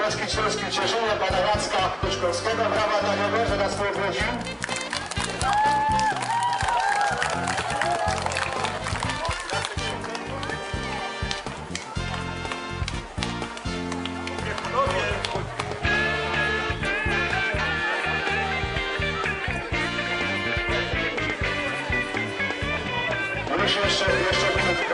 Wielkopolski Śląski Cieszynie, pana Jacka Kuczkowskiego. Brawa dla niego, że nas tu obchodził. Jeszcze minutkę.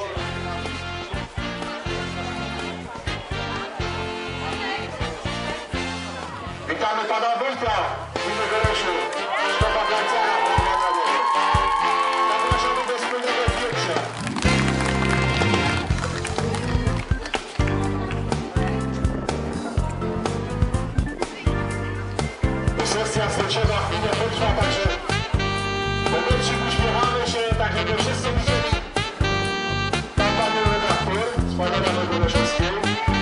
Witamy pana wójta Innego Rosiu, Szkoda Glancara. Zapraszamy do wspólnego zdjęcia. Sesja zdjęciowa w gminie Wójta, także momencik uśmiechamy się, tak jakby wszyscy widzieli. Tam panią redaktor z Panoramy Goleszowskiej.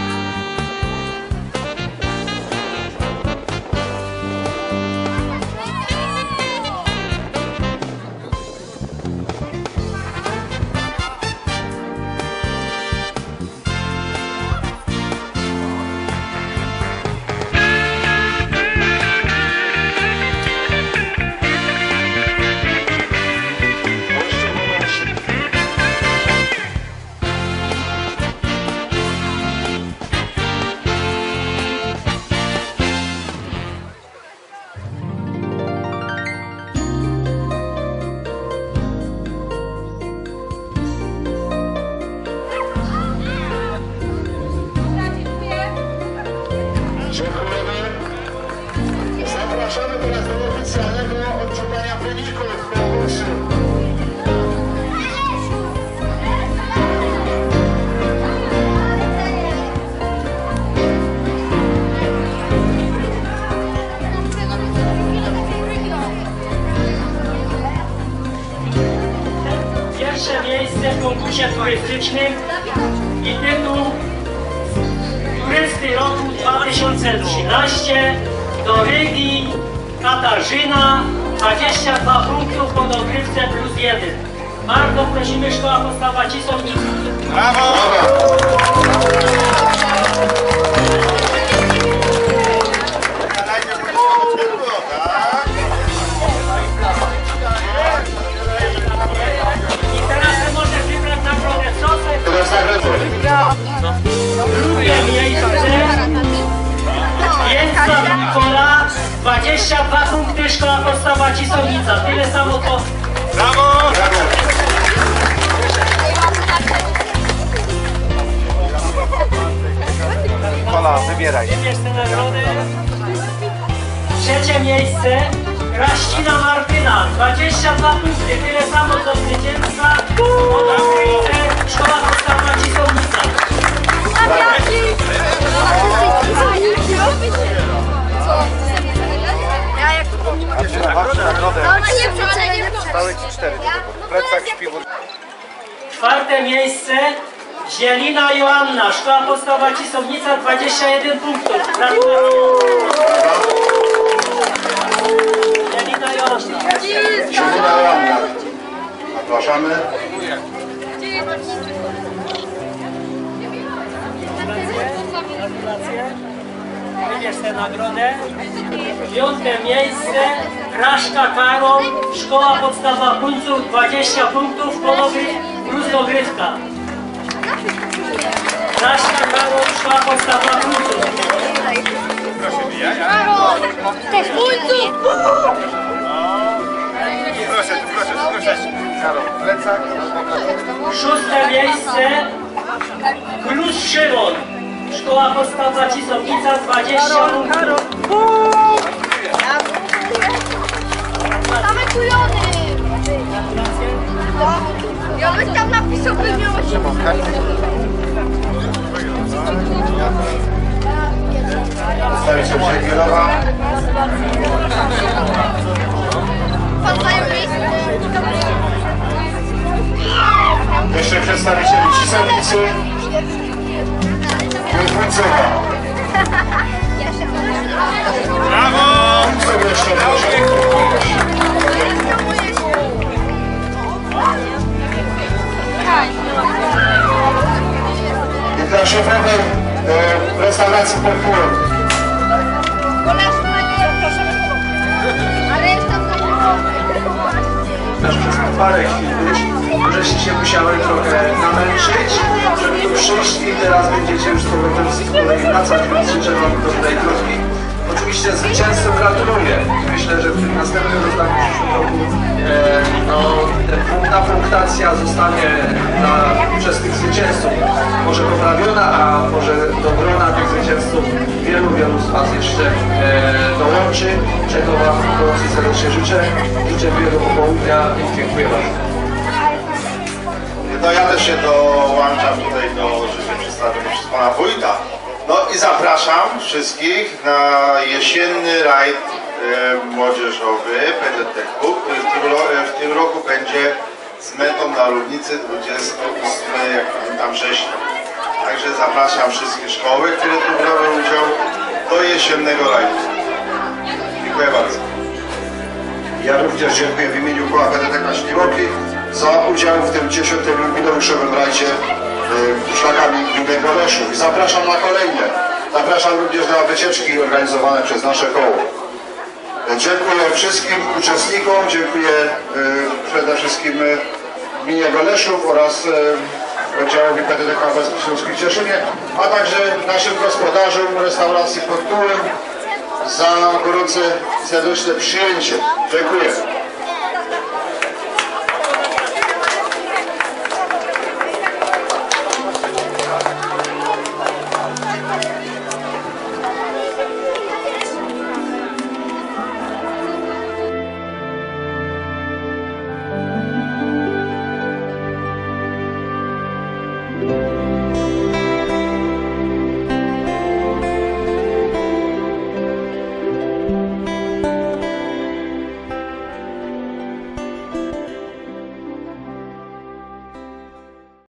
Zapraszamy teraz do oficjalnego odczytania wyników konkursu. Pierwsze miejsce w konkursie turystycznym i tytuł Turysty roku 2013 do Rygi Katarzyna, 22 punktów po dogrywce plus 1. Bardzo prosimy Szkoła Podstawowa Cisownica. Brawo! I teraz może wybrać nagrodę. Co drugie miejsce Jędza Nikola, 22 punkty, Szkoła Podstawowa Cisownica. Tyle samo po... Brawo! Nikola, wybieraj. Wybierz tę nagrodę. Trzecie miejsce Kraścina Martyna, 22 punkty, tyle samo co zwycięzca. Szkoła Podstawowa Cisownica. Stałe ci 4. Plecak, śpiwór. Czwarte miejsce Zielina Joanna, Szkoła Podstawowa Cisownica, 21 punktów. Gratuluję. Zielina Joanna. Zielina Joanna. Zapraszamy. Gratulacje. Wybierz tę nagrodę. Piąte miejsce Kraszka Karol, Szkoła Podstawowa Puńców, 20 punktów, plus dogrywka. Kraszka Karol, Szkoła Podstawowa Puńców. Też Puńców! Proszę. Karol, plecak. Szóste miejsce Gruz Szymon, Szkoła Podstawowa Cisownica, 20 punktów. Same kulony! Ja bym tam napisał, by miał 8. Przedstawiciel Żegierowa. Pan zajął miejsce. Jeszcze przedstawicieli Cisowicy. Wójtwójcowa. Brawo! Wójtcowa jeszcze proszę. I dla szefowej restauracji pod Półem. Ale jest tam to Aż przez parę chwil być, żeście się musiały trochę namęczyć, żeby tu przyjść i teraz będziecie już z powrotem z kolei wracać, więc życzę wam dobrej drogi. Oczywiście zwycięzcom gratuluję. Myślę, że w tym następnym rozdaniu w przyszłym roku ta punktacja zostanie przez tych zwycięzców może poprawiona, a może do grona tych zwycięzców wielu z was jeszcze dołączy, czego wam gorąco serdecznie życzę. Życzę miłego popołudnia i dziękuję bardzo. No ja też się dołączam tutaj do życzeń przedstawionych przez pana wójta. No i zapraszam wszystkich na jesienny rajd młodzieżowy PZTK, który w tym roku będzie z metą na Ludnicy 28, jak pamiętam, września. Także zapraszam wszystkie szkoły, które tu brały udział, do jesiennego rajdu. Dziękuję bardzo. Ja również dziękuję w imieniu koła PZTK Śliwoki za udział w tym 10. jubileuszowym rajdzie szlakami gminy Goleszów i zapraszam na kolejne. Zapraszam również na wycieczki organizowane przez nasze koło. Dziękuję wszystkim uczestnikom, dziękuję przede wszystkim gminie Goleszów oraz oddziałowi PZTK w Cieszynie, a także naszym gospodarzom restauracji pod Tułem za gorące i serdeczne przyjęcie. Dziękuję.